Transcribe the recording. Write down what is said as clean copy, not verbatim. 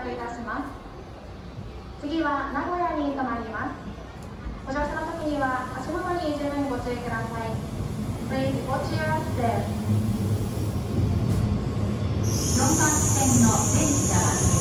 いたします。次は名古屋に停まります。ご乗車の時には足元に十分ご注意ください。Please watch your step。4番線の電車